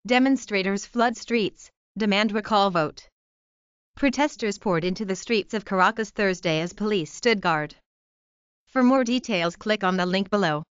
Demonstrators flood streets, demand recall vote. Protesters poured into the streets of Caracas Thursday as police stood guard. For more details, click on the link below.